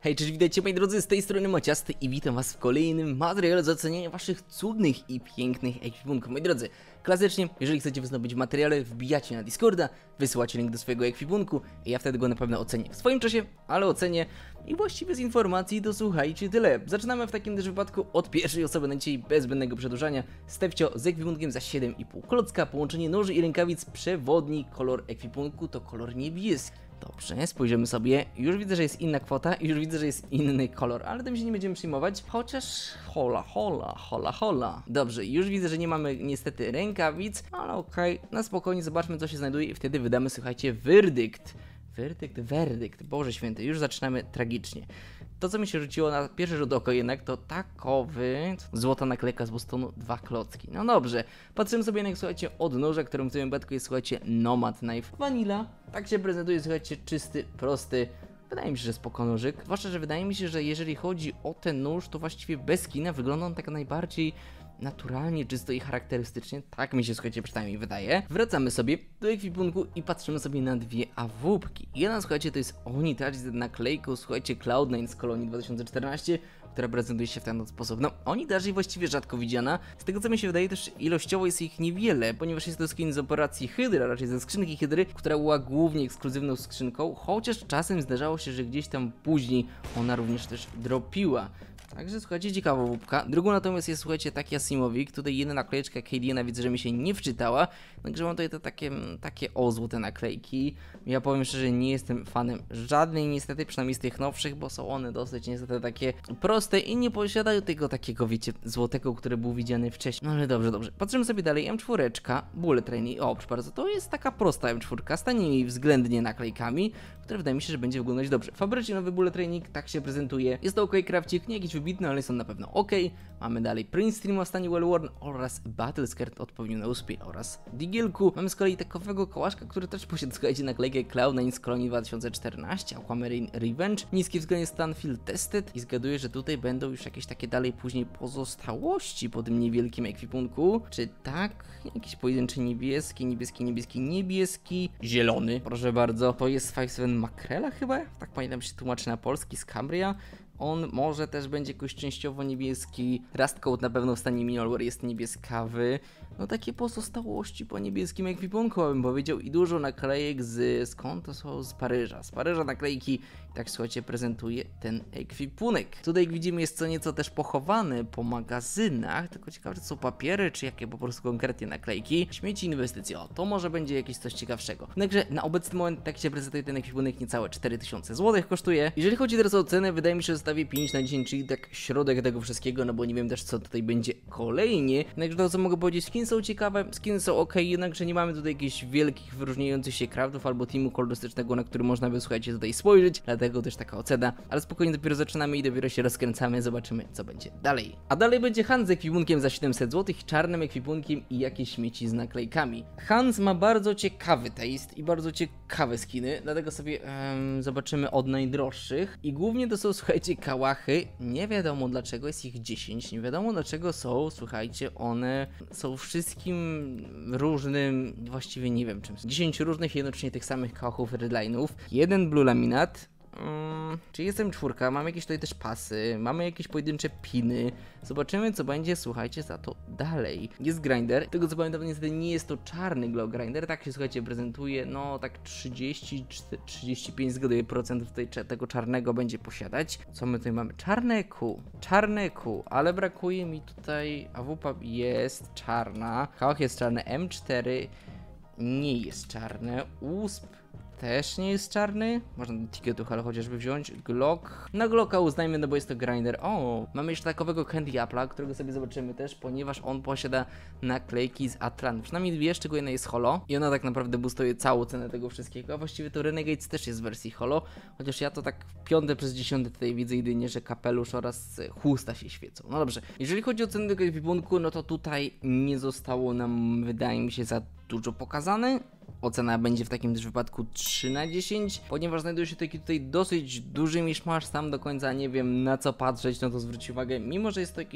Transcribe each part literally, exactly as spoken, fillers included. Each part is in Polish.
Hej, cześć, witajcie moi drodzy, z tej strony Maciasty i witam was w kolejnym materiale z oceniania waszych cudnych i pięknych ekwipunków. Moi drodzy, klasycznie, jeżeli chcecie zdobyć materiale, wbijacie na Discorda, wysyłacie link do swojego ekwipunku i ja wtedy go na pewno ocenię w swoim czasie, ale ocenię i właściwie z informacji to słuchajcie tyle. Zaczynamy w takim też wypadku od pierwszej osoby na dzisiaj, bez zbędnego przedłużania. Stefcio z ekwipunkiem za siedem i pół klocka, połączenie noży i rękawic, przewodnik, kolor ekwipunku to kolor niebieski. Dobrze, spojrzymy sobie, już widzę, że jest inna kwota i już widzę, że jest inny kolor, ale tym się nie będziemy przyjmować, chociaż hola, hola, hola, hola. Dobrze, już widzę, że nie mamy niestety rękawic, ale okej, okay. Na spokojnie zobaczmy, co się znajduje i wtedy wydamy, słuchajcie, werdykt. Werdykt, werdykt, Boże Święty, już zaczynamy tragicznie. To, co mi się rzuciło na pierwszy rzut oka jednak, to takowy złota naklejka z Bostonu, dwa klocki. No dobrze, patrzymy sobie na, słuchajcie, odnóża, którym w tym wypadku jest, słuchajcie, Nomad Knife Vanilla. Tak się prezentuje, słuchajcie, czysty, prosty. Wydaje mi się, że spoko nóżyk. Zwłaszcza, że wydaje mi się, że jeżeli chodzi o ten nóż, to właściwie bez kina wygląda on tak najbardziej naturalnie, czysto i charakterystycznie, tak mi się, słuchajcie, przynajmniej wydaje. Wracamy sobie do ekwipunku i patrzymy sobie na dwie awupki. Jedna, słuchajcie, to jest Onitouch z naklejką, słuchajcie, Cloud nine z kolonii dwa tysiące czternaście, która prezentuje się w ten sposób. No, Onitouch właściwie rzadko widziana. Z tego, co mi się wydaje, też ilościowo jest ich niewiele, ponieważ jest to skin z operacji Hydra, raczej ze skrzynki Hydry, która była głównie ekskluzywną skrzynką, chociaż czasem zdarzało się, że gdzieś tam później ona również też dropiła. Także słuchajcie, ciekawa łupka. Drugą natomiast jest, słuchajcie, taki Asimowik. Tutaj jedna naklejeczka K D N, widzę, że mi się nie wczytała. Także mam tutaj te takie, takie o złote naklejki. Ja powiem szczerze, nie jestem fanem żadnej niestety, przynajmniej z tych nowszych, bo są one dosyć niestety takie proste i nie posiadają tego takiego, wiecie, złotego, który był widziany wcześniej. No ale dobrze, dobrze. Patrzymy sobie dalej. M cztery, Bullet Train. O, proszę bardzo, to jest taka prosta M cztery, z tanimi względnie naklejkami, które wydaje mi się, że będzie wyglądać dobrze. Fabrycznie nowy Bullet Training, tak się prezentuje. Jest to ok, krawcik, nie jakiś wybitny, ale są na pewno ok. Mamy dalej Prince Stream w stanie Well Worn oraz Battle Skirt odpowiednio na uspie oraz Digielku. Mamy z kolei takowego kołaszka, który też posiada, słuchajcie, naklejkę Cloud nine z kolonii dwa tysiące czternaście, Aquamarine Revenge, niski względnie Stanfield Tested i zgaduję, że tutaj będą już jakieś takie dalej później pozostałości po tym niewielkim ekwipunku. Czy tak? Jakiś pojedynczy niebieski, niebieski, niebieski, niebieski, zielony, proszę bardzo. To jest five seven Makrela chyba? Tak pamiętam, się tłumaczy na polski, z Cambria. On może też będzie jakoś częściowo niebieski. Rust Code na pewno w stanie Miniolware jest niebieskawy. No takie pozostałości po niebieskim ekwipunku, bym powiedział. I dużo naklejek z... skąd to są? Z Paryża. Z Paryża naklejki. I tak, słuchajcie, prezentuje ten ekwipunek. Tutaj, jak widzimy, jest co nieco też pochowane po magazynach. Tylko ciekawe, czy to są papiery, czy jakie po prostu konkretnie naklejki. Śmieci inwestycji. O, to może będzie jakieś coś ciekawszego. Także na obecny moment tak się prezentuje ten ekwipunek. Niecałe cztery tysiące złotych kosztuje. Jeżeli chodzi teraz o cenę, wydaje mi się, że zostawię pięć na dziesięć, czyli tak środek tego wszystkiego, no bo nie wiem też, co tutaj będzie kolejnie. Także to, co mogę powiedzieć, skiny są ciekawe, skiny są ok, jednakże nie mamy tutaj jakichś wielkich, wyróżniających się craftów albo teamu kolorystycznego, na który można by, słuchajcie, tutaj spojrzeć, dlatego też taka ocena, ale spokojnie dopiero zaczynamy i dopiero się rozkręcamy, zobaczymy, co będzie dalej. A dalej będzie Hans z ekwipunkiem za siedemset złotych, czarnym ekwipunkiem i jakieś śmieci z naklejkami. Hans ma bardzo ciekawy taste i bardzo ciekawe skiny, dlatego sobie um, zobaczymy od najdroższych i głównie to są, słuchajcie, kałachy, nie wiadomo dlaczego jest ich dziesięć, nie wiadomo dlaczego są, słuchajcie, one są wszystkim różnym, właściwie nie wiem czym, dziesięć różnych jednocześnie tych samych kałachów redline'ów, jeden blue laminat. Hmm, czy jestem czwórka, mamy jakieś tutaj też pasy, mamy jakieś pojedyncze piny, zobaczymy, co będzie, słuchajcie, za to dalej. Jest grinder, tego co pamiętam, niestety nie jest to czarny glow grinder, tak się, słuchajcie, prezentuje, no tak trzydzieści trzydzieści pięć zgaduję procent tutaj tego czarnego będzie posiadać. Co my tutaj mamy? Czarne Q, czarne Q, ale brakuje mi tutaj, A W P jest czarna, kałach jest czarny, M cztery nie jest czarne, U S P też nie jest czarny. Można do ticketów, ale chociażby wziąć. Glock. Na Glocka uznajmy, no bo jest to grinder. O, mamy jeszcze takowego Candy Apple'a, którego sobie zobaczymy też, ponieważ on posiada naklejki z Atlan. Przynajmniej dwie, z czego jedna jest holo. I ona tak naprawdę boostuje całą cenę tego wszystkiego. A właściwie to Renegades też jest w wersji holo. Chociaż ja to tak piąte przez dziesiąte tutaj widzę jedynie, że kapelusz oraz chusta się świecą. No dobrze. Jeżeli chodzi o cenę tego ekwipunku, no to tutaj nie zostało nam, wydaje mi się, za dużo pokazane. Ocena będzie w takim też wypadku trzy na dziesięć, ponieważ znajduje się taki tutaj dosyć duży miszmasz, sam do końca nie wiem na co patrzeć, no to zwróć uwagę, mimo że jest to jakieś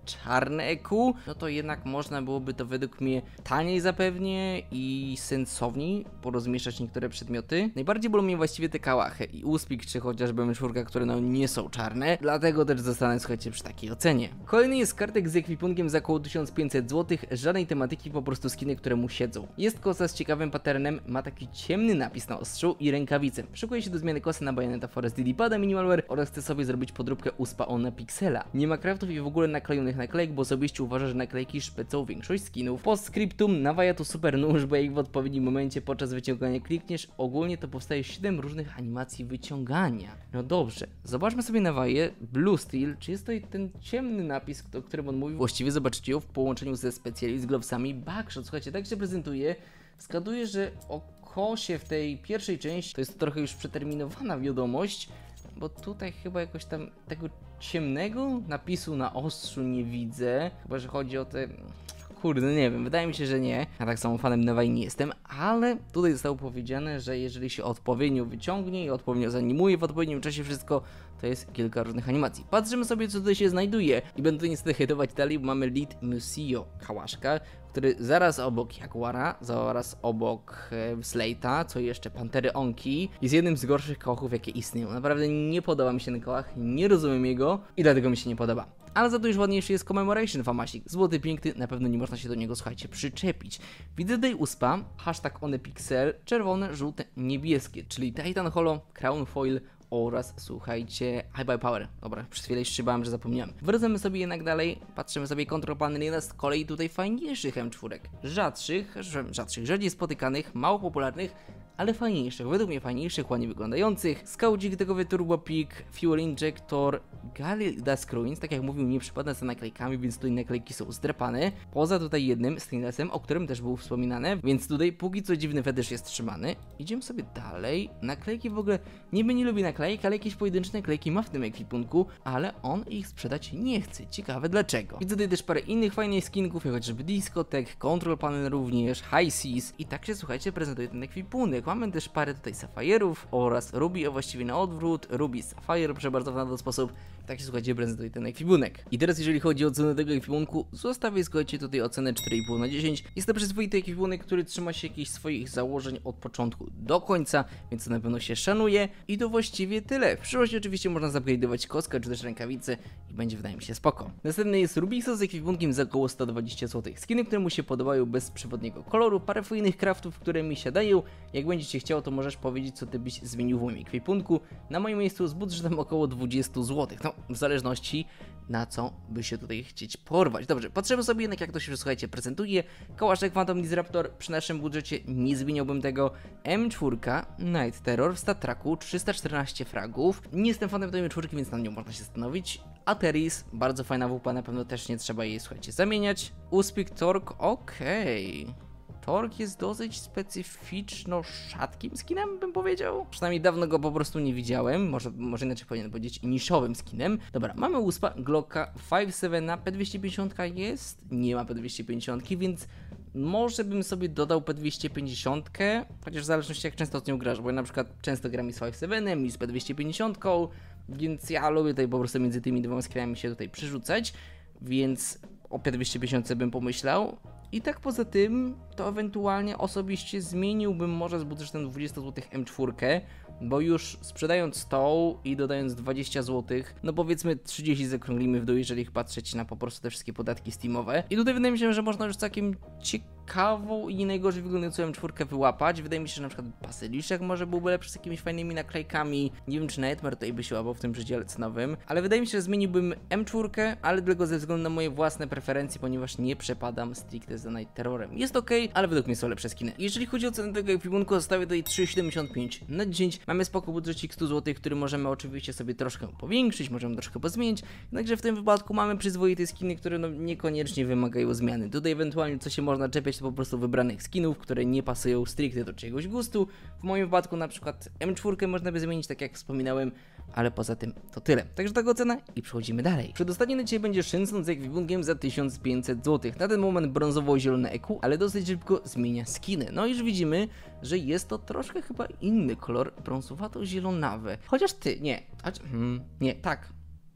czarne E Q, no to jednak można byłoby to według mnie taniej zapewnie i sensowniej porozmieszczać niektóre przedmioty. Najbardziej bolą mnie właściwie te kałachy i Uspik, czy chociażby M cztery, które no nie są czarne, dlatego też zostanę, słuchajcie, przy takiej ocenie. Kolejny jest kartek z ekwipunkiem za około tysiąc pięćset złotych, żadnej tematyki, po prostu skiny, które mu siedzą. Jest kosa z ciekawym patternem, ma taki ciemny napis na ostrzu i rękawice. Szykuje się do zmiany kosy na Bayonetta Forest D D Pada Minimalware oraz chce sobie zrobić podróbkę Uspa Ona Pixela. Nie ma craftów i w ogóle naklejonych naklejek, bo osobiście uważa, że naklejki szpecą większość skinów. Postscriptum, nawaja to super nóż, bo jak w odpowiednim momencie podczas wyciągania klikniesz, ogólnie to powstaje siedem różnych animacji wyciągania. No dobrze, zobaczmy sobie nawaję Blue Steel, czy jest to ten ciemny napis, o którym on mówił. Właściwie zobaczycie ją w połączeniu ze Specialist Glovesami Backshot. Słuchajcie, tak się prezentuje. Zgaduję, że o kosie w tej pierwszej części to jest trochę już przeterminowana wiadomość, bo tutaj chyba jakoś tam tego ciemnego napisu na ostrzu nie widzę, chyba że chodzi o te... Kurde, nie wiem, wydaje mi się, że nie. Ja tak samo fanem Nawaji nie jestem, ale tutaj zostało powiedziane, że jeżeli się odpowiednio wyciągnie i odpowiednio zanimuje w odpowiednim czasie wszystko, to jest kilka różnych animacji. Patrzymy sobie, co tutaj się znajduje i będę tutaj niestety hejtować dalej, bo mamy Lead Museo Kałaszka, który zaraz obok Jaguara, zaraz obok e, Slate'a, co jeszcze Pantery Onki, jest jednym z gorszych kałachów, jakie istnieją. Naprawdę nie podoba mi się ten kałach, nie rozumiem jego i dlatego mi się nie podoba. Ale za to już ładniejszy jest Commemoration Famasik. Złoty, piękny, na pewno nie można się do niego, słuchajcie, przyczepić. Widzę tutaj Uspa, hashtag OnePixel, czerwone, żółte, niebieskie, czyli Titan Holo, Crown Foil oraz, słuchajcie, High Buy Power. Dobra, przez chwilę jeszcze bałem, że zapomniałem. Wracamy sobie jednak dalej, patrzymy sobie Control Panel, jedna z kolei tutaj fajniejszych M cztery. Rzadszych, rzadszych, rzadziej spotykanych, mało popularnych, ale fajniejszych, według mnie fajniejszych, ładnie wyglądających. Scouting tegowy Turbo Peak, Fuel Injector, Galil Dusk Ruins, tak jak mówił, nie przypada za naklejkami, więc tutaj naklejki są zdrapane. Poza tutaj jednym stainlessem, o którym też było wspominane, więc tutaj póki co dziwny fetysz jest trzymany. Idziemy sobie dalej. Naklejki w ogóle, niby nie lubi naklejek, ale jakieś pojedyncze naklejki ma w tym ekwipunku, ale on ich sprzedać nie chce. Ciekawe dlaczego. Widzę tutaj też parę innych fajnych skinków, jak chociażby Discotech, Control Panel również, High Seas i tak się, słuchajcie, prezentuje ten ekwipunek. Mamy też parę tutaj Safire'ów oraz Ruby, a właściwie na odwrót, Ruby Sapphire, proszę bardzo, w ten sposób. Tak się, słuchajcie, prezentuje ten ekwipunek. I teraz jeżeli chodzi o cenę tego ekwipunku, zostawię, słuchajcie, tutaj ocenę cztery i pół na dziesięć. Jest to przyzwoity ekwipunek, który trzyma się jakichś swoich założeń od początku do końca, więc to na pewno się szanuje. I to właściwie tyle. W przyszłości oczywiście można zupgrade'ować kostkę czy też rękawice i będzie, wydaje mi się, spoko. Następny jest Rubixa z ekwipunkiem za około sto dwadzieścia złotych. Skiny, które mu się podobają bez przewodniego koloru, parę fajnych craftów, które mi siadają. Jak będziecie chciał, to możesz powiedzieć, co ty byś zmienił w moim ekwipunku. Na moim miejscu z budżetem około dwadzieścia złotych. No, w zależności na co by się tutaj chcieć porwać. Dobrze, patrzymy sobie jednak, jak to się, słuchajcie, prezentuje. Kałaszek Phantom Disruptor, przy naszym budżecie nie zmieniałbym tego. M cztery Night Terror w StatTracku, trzysta czternaście fragów. Nie jestem fanem tej M cztery, więc na nią można się zastanowić. Ateris, bardzo fajna wupa, na pewno też nie trzeba jej, słuchajcie, zamieniać. Uspik Torque, okej. Okay. Torque jest dosyć specyficzno-rzadkim skinem, bym powiedział. Przynajmniej dawno go po prostu nie widziałem. Może, może inaczej powinien powiedzieć niszowym skinem. Dobra, mamy Uspa, Glocka, pięć siedem, P dwieście pięćdziesiąt jest? Nie ma P dwieście pięćdziesiąt, więc może bym sobie dodał P dwieście pięćdziesiąt, chociaż w zależności jak często z nią grasz, bo ja na przykład często gram i z pięć siedem i z P dwieście pięćdziesiąt, więc ja lubię tutaj po prostu między tymi dwoma skinami się tutaj przerzucać, więc o P dwieście pięćdziesiąt bym pomyślał. I tak poza tym, to ewentualnie osobiście zmieniłbym może z budżetem dwadzieścia złotych M cztery, bo już sprzedając tą i dodając dwadzieścia złotych, no powiedzmy trzydzieści zakrąglimy w dół, jeżeli patrzeć na po prostu te wszystkie podatki steamowe. I tutaj wydaje mi się, że można już całkiem ciekawą i nie najgorzej wyglądającą M cztery wyłapać. Wydaje mi się, że na przykład bazyliszek może byłby lepszy z jakimiś fajnymi naklejkami. Nie wiem, czy Nightmare tutaj by się łapał w tym przedziale cenowym, ale wydaje mi się, że zmieniłbym M cztery, ale tylko ze względu na moje własne preferencje, ponieważ nie przepadam stricte za Night Terrorem. Jest ok, ale według mnie są lepsze skiny. Jeżeli chodzi o cenę tego ekwipunku, zostawię tutaj trzy siedemdziesiąt pięć na dziesięć. Mamy spoko budżecik sto złotych, który możemy oczywiście sobie troszkę powiększyć, możemy troszkę pozmienić. Jednakże w tym wypadku mamy przyzwoite skiny, które no niekoniecznie wymagają zmiany. Tutaj ewentualnie co się można czepiać, to po prostu wybranych skinów, które nie pasują stricte do czyjegoś gustu. W moim wypadku na przykład M cztery można by zmienić, tak jak wspominałem, ale poza tym to tyle. Także taka ocena i przechodzimy dalej. Przedostatni na dzisiaj będzie Shinson z ekwipunkiem za tysiąc pięćset złotych. Na ten moment brązowo-zielone E Q, ale dosyć szybko zmienia skiny. No i już widzimy, że jest to troszkę chyba inny kolor, brązowato-zielonawy. Chociaż ty, nie, a, hmm, nie, tak.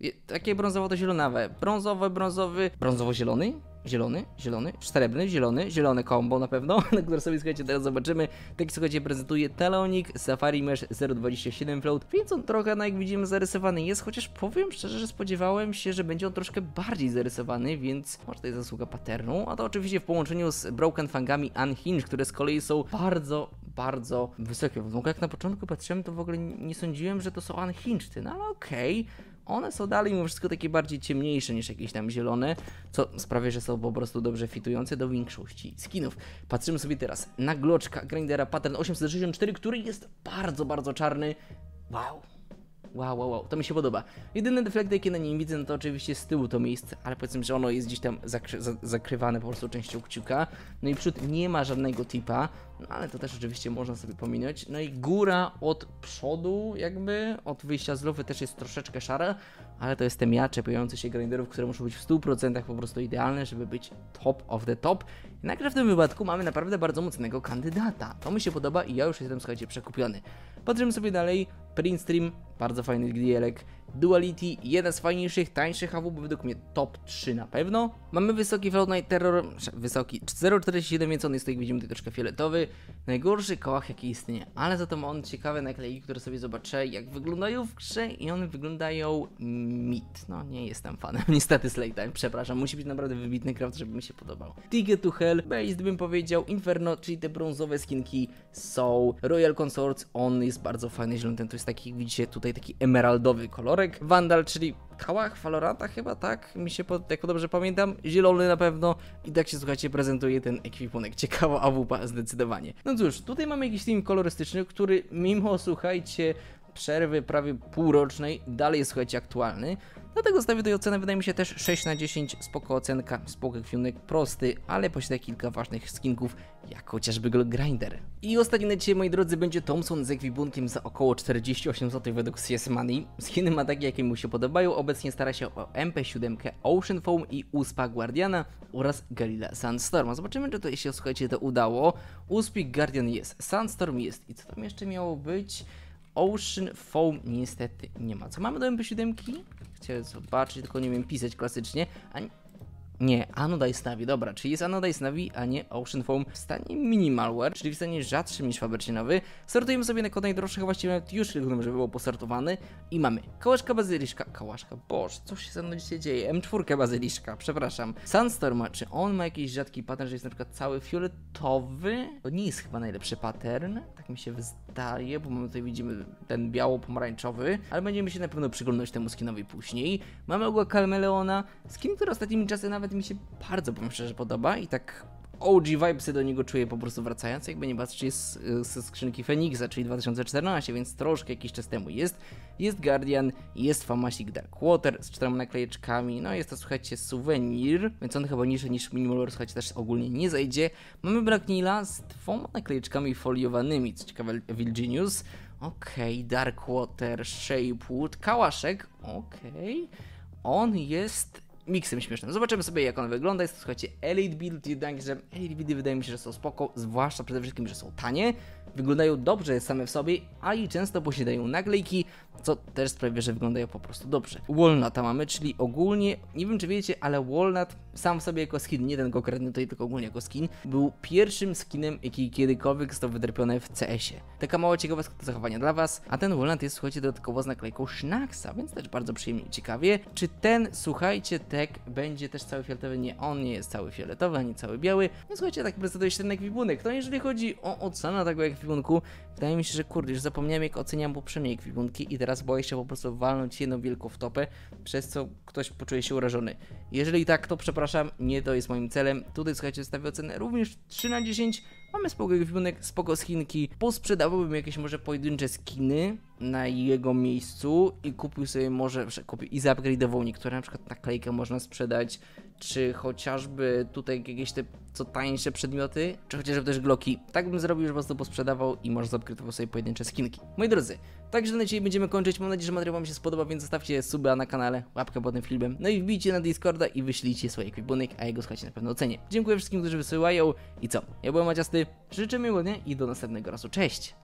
Je, takie brązowo to zielonawe. Brązowy, brązowy, brązowo-zielony? Zielony, zielony, srebrny, zielony, zielone combo na pewno, na które sobie, słuchajcie, teraz zobaczymy. Tak, słuchajcie, prezentuje Telonik Safari Mesh zero dwadzieścia siedem float, więc on trochę, no jak widzimy, zarysowany jest, chociaż powiem szczerze, że spodziewałem się, że będzie on troszkę bardziej zarysowany, więc może to jest zasługa patternu, a to oczywiście w połączeniu z Broken Fangami Unhinged, które z kolei są bardzo, bardzo wysokie. No jak na początku patrzyłem, to w ogóle nie sądziłem, że to są Unhinged, no ale okej. Okay. One są dalej mimo wszystko takie bardziej ciemniejsze niż jakieś tam zielone, co sprawia, że są po prostu dobrze fitujące do większości skinów. Patrzymy sobie teraz na gloczka Grindera Pattern osiemset sześćdziesiąt cztery, który jest bardzo, bardzo czarny. Wow. Wow, wow, wow, to mi się podoba. Jedyne deflekty, jakie na nim widzę, no to oczywiście z tyłu to miejsce, ale powiedzmy, że ono jest gdzieś tam zakry za zakrywane po prostu częścią kciuka. No i przód nie ma żadnego tipa, no ale to też oczywiście można sobie pominąć. No i góra od przodu, jakby od wyjścia z lufy też jest troszeczkę szara, ale to jestem ja, czepiający się grinderów, które muszą być w stu procentach po prostu idealne, żeby być top of the top. Jednakże w tym wypadku mamy naprawdę bardzo mocnego kandydata. To mi się podoba i ja już jestem, słuchajcie, przekupiony. Patrzymy sobie dalej. Print Stream, bardzo fajny gdielek. Duality, jeden z fajniejszych, tańszych A W, bo według mnie top trzy na pewno. Mamy wysoki Float Night Terror, wysoki zero przecinek czterdzieści siedem, więc on jest, jak widzimy, tutaj troszkę fioletowy. Najgorszy kołach, jaki istnieje, ale za to ma on ciekawe naklejki, które sobie zobaczę, jak wyglądają w grze i one wyglądają mit. No, nie jestem fanem, niestety Slate, przepraszam, musi być naprawdę wybitny craft, żeby mi się podobał. Ticket to Hell, Based bym powiedział, Inferno, czyli te brązowe skinki są. Royal Consorts, on jest bardzo fajny, zielony, ten to jest taki, widzicie, tutaj taki emeraldowy kolorek. Vandal, czyli kałach Valoranta chyba, tak? Mi się, pod, jak dobrze pamiętam, zielony na pewno i tak się, słuchajcie, prezentuje ten ekwipunek. Ciekawa A W P zdecydowanie. No cóż, tutaj mamy jakiś team kolorystyczny, który mimo, słuchajcie, przerwy prawie półrocznej dalej jest, słuchajcie, aktualny. Dlatego stawię tej ocenę, wydaje mi się też sześć na dziesięć, spoko ocenka, spoko ekwipunek, prosty, ale posiada kilka ważnych skinków, jak chociażby Grinder. I ostatni na dzisiaj, moi drodzy, będzie Thompson z ekwipunkiem za około czterdzieści osiem złotych według C S Money. Skiny ma takie, jakie mu się podobają, obecnie stara się o M P siedem, Ocean Foam i U S P Guardiana oraz Galila Sandstorma. Zobaczymy, czy to się, słuchajcie, to udało. U S P Guardian jest, Sandstorm jest i co tam jeszcze miało być? Ocean Foam niestety nie ma. Co mamy do M P siedem? Chciałem zobaczyć, tylko nie wiem pisać klasycznie. A nie, Anodized Navi, dobra, czyli jest Anodized Navi, a nie Ocean Foam w stanie minimalware, czyli w stanie rzadszym niż fabercinowy. Sortujemy sobie na kod najdroższych, właściwie nawet już tylko, żeby było posartowany. I mamy kałaszka bazyliszka, kałaszka, boże, co się ze mną dzisiaj dzieje? M cztery bazyliszka, przepraszam. Sandstorma, czy on ma jakiś rzadki pattern, że jest na przykład cały fioletowy? To nie jest chyba najlepszy pattern, tak mi się wydaje, bo mamy tutaj, widzimy ten biało-pomarańczowy, ale będziemy się na pewno przyglądać temu skinowi później. Mamy ogła Kalmeleona, skin, który ostatnimi czasy nawet mi się bardzo, powiem szczerze, podoba i tak O G vibesy do niego czuję po prostu wracając, jakby nie patrzeć, jest ze skrzynki Feniksa, czyli dwa tysiące czternasty, więc troszkę jakiś czas temu jest. Jest Guardian, jest Famasic Darkwater z czterema naklejeczkami, no jest to, słuchajcie, suwenir, więc on chyba niżej niż Minimalware, słuchajcie, też ogólnie nie zajdzie. Mamy Black Nila z dwoma naklejeczkami foliowanymi, co ciekawe, Evil Genius. Okej, okay, Darkwater, Shapewood, Kałaszek, okej, okay. On jest miksem śmiesznym. Zobaczymy sobie, jak on wygląda. Jest to, słuchajcie, Elite Build, jednakże Elite Buildy wydaje mi się, że są spoko, zwłaszcza przede wszystkim, że są tanie, wyglądają dobrze same w sobie, a i często posiadają naklejki, co też sprawia, że wyglądają po prostu dobrze. Walnuta mamy, czyli ogólnie, nie wiem czy wiecie, ale Walnut sam w sobie jako skin, nie ten konkretny tutaj, tylko ogólnie jako skin, był pierwszym skinem, jaki kiedykolwiek został wydropiony w C S ie. Taka mała ciekawostka do zachowania dla was, a ten Walnut jest, słuchajcie, dodatkowo z naklejką Schnacksa, więc też bardzo przyjemnie i ciekawie. Czy ten, słuchajcie, tag będzie też cały fioletowy? Nie, on nie jest cały fioletowy, ani cały biały. No słuchajcie, tak prezentuje się ten ekwipunek. No jeżeli chodzi o ocenę tego ekwipunku, wydaje mi się, że kurde, już zapomniałem, jak oceniam poprzednie ekwipunki i teraz boję się po prostu walnąć jedną wielką wtopę, przez co ktoś poczuje się urażony. Jeżeli tak, to przepraszam, nie to jest moim celem. Tutaj, słuchajcie, stawię ocenę również trzy na dziesięć. Mamy spoko ekwipunek, spoko skinki. Posprzedawałbym jakieś może pojedyncze skiny na jego miejscu i kupił sobie może, kupił i zaupgrade'ował niektóre, na przykład naklejkę można sprzedać, czy chociażby tutaj jakieś te co tańsze przedmioty, czy chociażby też gloki. Tak bym zrobił, że po prostu posprzedawał i może zaupgrade'ował sobie pojedyncze skinki. Moi drodzy, także na dzisiaj będziemy kończyć. Mam nadzieję, że materiał wam się spodoba, więc zostawcie suba na kanale, łapkę pod tym filmem, no i wbijcie na Discorda i wyślijcie swój ekwipunek, a ja go, słuchajcie, na pewno ocenię. Dziękuję wszystkim, którzy wysyłają i co? Ja byłem Maciasty, życzę miłego dnia i do następnego razu. Cześć!